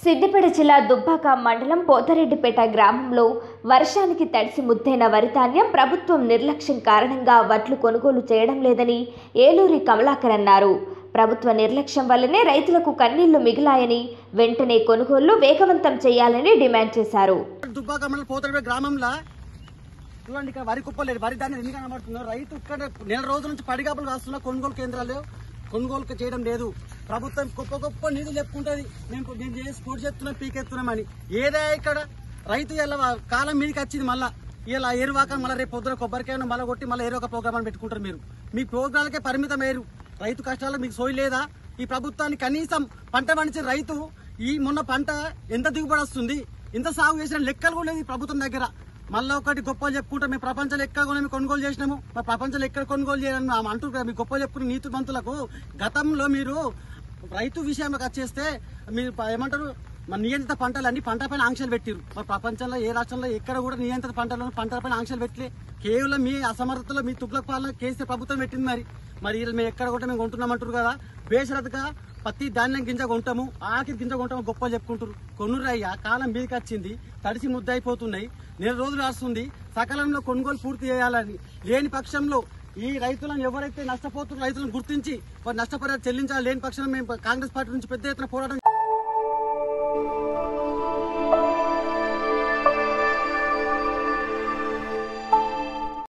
సిద్దిపేట జిల్లా దుబ్బక మండలం పోతరెడ్డిపేట గ్రామంలో వర్షానికి తడిసి ముద్దైన వరి ధాన్యం ప్రభుత్వం నిర్లక్ష్యం కారణంగా వడ్లు కొనుగోలు చేయడం లేదని ఏలూరి కమలాకర్ అన్నారు. ప్రభుత్వ నిర్లక్ష్యం వల్లనే రైతులకు కన్నీళ్లు మిగిలాయని వెంటనే కొనుగోళ్లు వేగవంతం చేయాలని డిమాండ్ చేశారు. దుబ్బక మండలం పోతరెడ్డిపేట గ్రామంలో చూడండి, ఇక్కడ వరి కుప్పలేదు, వరి ధాన్యం ఎందుకు కనబడుతుందో. రైతు ఇక్కడ నెల రోజుల నుంచి పడిగాపులు కాస్తున్న కొనుగోలు కేంద్రాలు కొనుగోలు చేయడం లేదు. ప్రభుత్వం గొప్ప గొప్ప నిధులు చెప్పుకుంటుంది, నేను చేసి పూర్తి చేస్తున్నాం, పీకెత్తున్నామని. ఏదే ఇక్కడ రైతు ఇలా కాలం మీదకి వచ్చింది. మళ్ళా ఇలా ఏరువాక మళ్ళీ రేపు పొద్దున కొబ్బరికాయను మళ్ళీ కొట్టి మళ్ళీ ఏరో ఒక ప్రోగ్రామ్ అని పెట్టుకుంటారు. మీరు మీ ప్రోగ్రాంలకే పరిమితం అయ్యారు. రైతు కష్టాలు మీకు సోయి లేదా? ఈ ప్రభుత్వాన్ని కనీసం పంట పండించిన రైతు ఈ మొన్న పంట ఎంత దిగుబడి వస్తుంది, ఎంత సాగు చేసిన లెక్కలు కూడా లేదు ఈ ప్రభుత్వం దగ్గర. మళ్ళీ ఒకటి గొప్పలు చెప్పుకుంటాం, మేము ప్రపంచంలో ఎక్కడ కూడా మేము కొనుగోలు చేసినాము, మా ప్రపంచంలో ఎక్కడ కొనుగోలు చేయాలని అంటుంటారు. మీ గొప్పలు చెప్పుకున్న నీతి మంతులకు గతంలో మీరు రైతు విషయంలోకి వచ్చేస్తే మీరు ఏమంటారు, మన నియంత్రిత పంటలన్నీ పంట పైన ఆంక్షలు పెట్టిరు. మరి ప్రపంచంలో ఏ రాష్ట్రంలో ఎక్కడ కూడా నియంత్రిత పంటల పైన ఆంక్షలు పెట్టలే. కేవలం మీ అసమర్థతలో మీ తుగ్లక్ పాలన కేసీఆర్ ప్రభుత్వం పెట్టింది. మరి మేము ఎక్కడ కూడా మేము కొంటున్నామంటారు కదా. బేషరతుగా పత్తి ధాన్యం గింజ కొంటాము, ఆఖరి గింజ కొంటాము, గొప్పలు చెప్పుకుంటారు. కొనురయ్యా కాలం మీదకి వచ్చింది, తడిసి ముద్ద అయిపోతున్నాయి, నెల రోజులు రాస్తుంది. సకాలంలో కొనుగోలు పూర్తి చేయాలని, లేని పక్షంలో ఈ రైతులను ఎవరైతే నష్టపోతున్న రైతులను గుర్తించి వారు నష్టపరిహారం చెల్లించాలి. లేని పక్షంలో మేము కాంగ్రెస్ పార్టీ నుంచి పెద్ద ఎత్తున పోరాటం